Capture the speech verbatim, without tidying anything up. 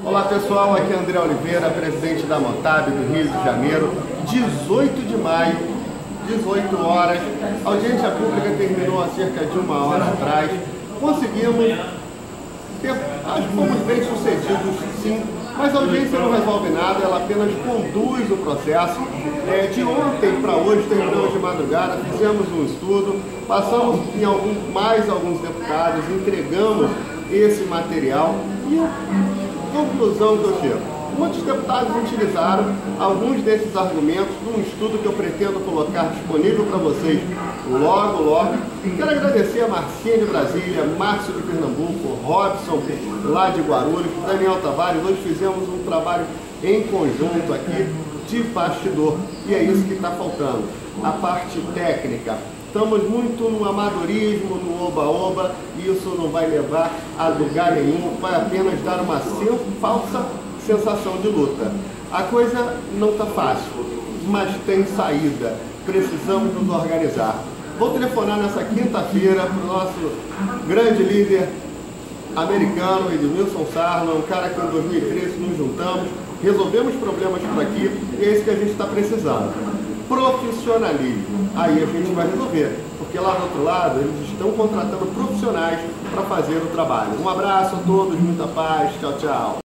Olá pessoal, aqui é André Oliveira, presidente da Motab do Rio de Janeiro. dezoito de maio, dezoito horas, a audiência pública terminou há cerca de uma hora atrás. Conseguimos, ter, acho que fomos bem sucedidos sim, mas a audiência não resolve nada, ela apenas conduz o processo. É, de ontem para hoje, terminamos de madrugada, fizemos um estudo, passamos em algum, mais alguns deputados, entregamos esse material e a conclusão que eu chego. Muitos deputados utilizaram alguns desses argumentos num estudo que eu pretendo colocar disponível para vocês logo, logo. Quero agradecer a Marcinha de Brasília, Márcio de Pernambuco, Robson lá de Guarulhos, Daniel Tavares. Hoje fizemos um trabalho em conjunto aqui de bastidor e é isso que está faltando, a parte técnica. Estamos muito no amadorismo, no oba-oba, e isso não vai levar a lugar nenhum, vai apenas dar uma falsa sensação de luta. A coisa não está fácil, mas tem saída. Precisamos nos organizar. Vou telefonar nessa quinta-feira para o nosso grande líder americano, Edmilson Sarno, um cara que em dois mil e treze nos juntamos, resolvemos problemas por aqui e é isso que a gente está precisando. Profissionalismo. Aí a gente vai resolver, porque lá do outro lado eles estão contratando profissionais para fazer o trabalho. Um abraço a todos, muita paz, tchau, tchau.